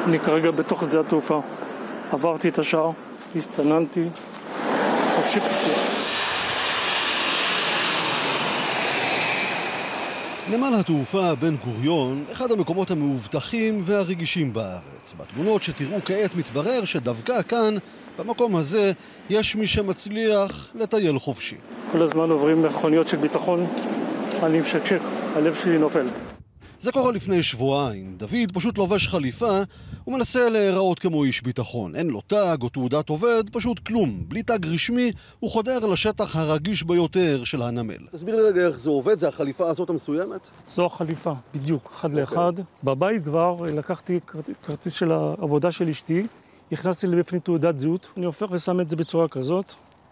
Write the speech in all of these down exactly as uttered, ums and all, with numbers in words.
אני כרגע בתוך שדה התעופה. עברתי את השער, הסתננתי, חופשי חופשי. נמל התעופה בן גוריון, אחד המקומות המאובטחים והרגישים בארץ. בתמונות שתראו כעת מתברר שדווקא כאן, במקום הזה, יש מי שמצליח לטייל חופשי. כל הזמן עוברים מכוניות של ביטחון, אני משקשק, הלב שלי נופל. זה קורה לפני שבועיים. דוד פשוט לובש חליפה ומנסה להיראות כמו איש ביטחון. אין לו תג או תעודת עובד, פשוט כלום. בלי תג רשמי, הוא חודר לשטח הרגיש ביותר של הנמל. תסביר לי רגע איך זה עובד, זה החליפה הזאת המסוימת? זו החליפה, בדיוק, אחד לאחד. בבית כבר לקחתי כרטיס של העבודה של אשתי, הכנסתי לבפנים תעודת זהות, אני הופך ושם את זה בצורה כזאת.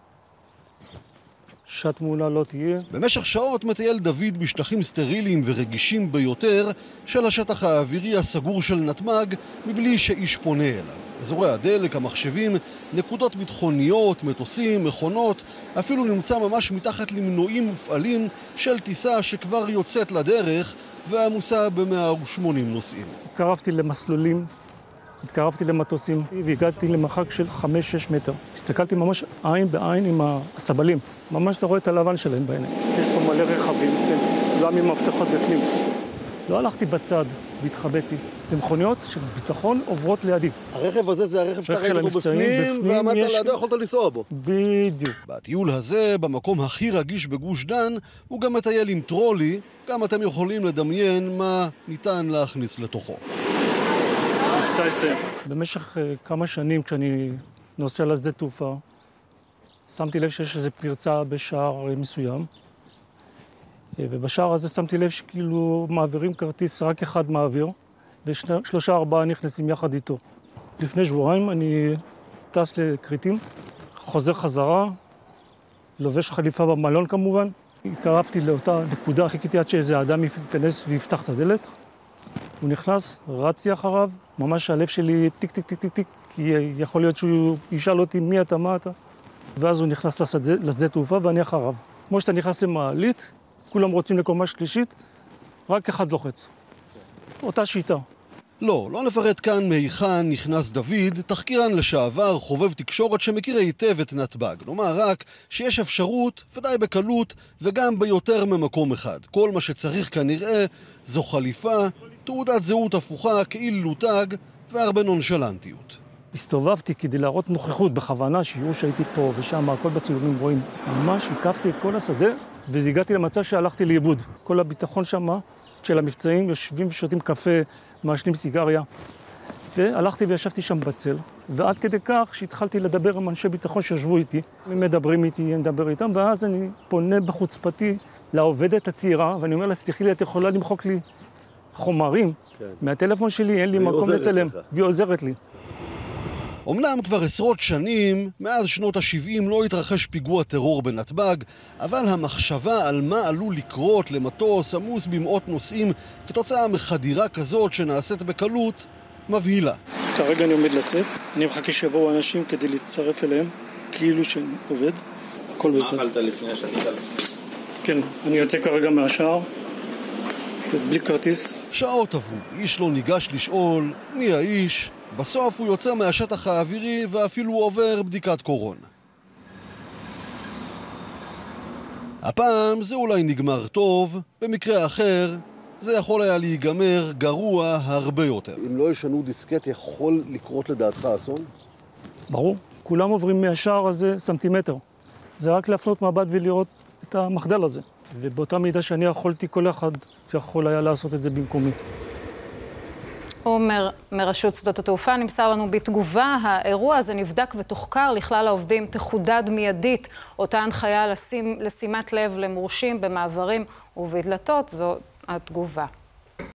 שהתמונה לא תהיה. במשך שעות מטייל דוד בשטחים סטריליים ורגישים ביותר של השטח האווירי הסגור של נתמ"ג מבלי שאיש פונה אליו. אזורי הדלק, המחשבים, נקודות ביטחוניות, מטוסים, מכונות, אפילו נמצא ממש מתחת למנועים מופעלים של טיסה שכבר יוצאת לדרך ועמוסה ב-מאה ושמונים נוסעים. התקרבתי למסלולים, התקרבתי למטוסים והגעתי למרחק של חמש שש מטר. הסתכלתי ממש עין בעין עם הסבלים. ממש אתה רואה את הלבן שלהם בעיניי. יש פה מלא רכבים, כן, גם עם מפתחות בפנים. לא הלכתי בצד והתחבאתי. במכוניות של ביטחון עוברות לידי. הרכב הזה זה הרכב שאתה ראית אותו בפנים ועמדת לידו, יכולת לנסוע בו. בדיוק. בטיול הזה, במקום הכי רגיש בגוש דן, הוא גם מטייל עם טרולי. גם אתם יכולים לדמיין מה ניתן להכניס לתוכו. במשך כמה שנים כשאני נוסע לשדה תעופה, שמתי לב שיש איזו פרצה בשער מסוים, ובשער הזה שמתי לב שכאילו מעבירים כרטיס, רק אחד מעביר, ושלושה ארבעה נכנסים יחד איתו. לפני שבועיים אני טס לקריטים, חוזר חזרה, לובש חליפה במלון כמובן, התקרבתי לאותה נקודה, חיכיתי עד שאיזה אדם ייכנס ויפתח את הדלת, הוא נכנס, רצתי אחריו, ממש הלב שלי טיק טיק טיק טיק טיק, כי יכול להיות שהוא ישאל אותי מי אתה, מה אתה, ואז הוא נכנס לשדה, לשדה תעופה ואני אחריו. כמו שאתה נכנס למעלית, כולם רוצים לקומה שלישית, רק אחד לוחץ. אותה שיטה. לא, לא נפרט כאן מהיכן נכנס דוד, תחקירן לשעבר, חובב תקשורת שמכיר היטב את נתב"ג. נאמר רק שיש אפשרות, ודאי בקלות, וגם ביותר ממקום אחד. כל מה שצריך כנראה זו חליפה, תעודת זהות הפוכה, כאילו תג, והרבה נונשלנטיות. הסתובבתי כדי להראות נוכחות בכוונה, שיראו שהייתי פה ושם, הכל בצילומים רואים. ממש הקפתי את כל השדה, והגעתי למצב שהלכתי לאיבוד. כל הביטחון שם של המבצעים, יושבים ושותים קפה, מעשנים סיגריה. והלכתי וישבתי שם בצל, ועד כדי כך שהתחלתי לדבר עם אנשי ביטחון שישבו איתי. הם מדברים איתי, אני מדבר איתם, ואז אני פונה בחוצפתי לעובדת הצעירה, ואני אומר לה, סליחי לי, את יכולה למחוק לי חומרים כן. מהטלפון שלי, אין לי מקום לצלם, והיא עוזרת לי. אמנם כבר עשרות שנים, מאז שנות ה-שבעים לא התרחש פיגוע טרור בנתב"ג, אבל המחשבה על מה עלול לקרות למטוס עמוס במאות נוסעים כתוצאה מחדירה כזאת שנעשית בקלות, מבהילה. כרגע אני עומד לצאת, אני מחכה שיבואו אנשים כדי להצטרף אליהם, כאילו שאני עובד, הכל בסדר. מה אכלת לפני שאתה? כן, אני יוצא כרגע מהשער, בלי כרטיס. שעות עברו, איש לא ניגש לשאול מי האיש, בסוף הוא יוצא מהשטח האווירי ואפילו עובר בדיקת קורונה. הפעם זה אולי נגמר טוב, במקרה אחר זה יכול היה להיגמר גרוע הרבה יותר. אם לא ישנו דיסקט יכול לקרות לדעתך אסון? ברור, כולם עוברים מהשער הזה סנטימטר. זה רק להפנות מבט ולראות את המחדל הזה. ובאותה מידה שאני יכולתי, כל אחד שיכול היה לעשות את זה במקומי. עומר מרשות שדות התעופה נמסר לנו בתגובה, האירוע הזה נבדק ותוחקר לכלל העובדים, תחודד מיידית אותה הנחיה לשים, לשימת לב למורשים במעברים ובדלתות, זו התגובה.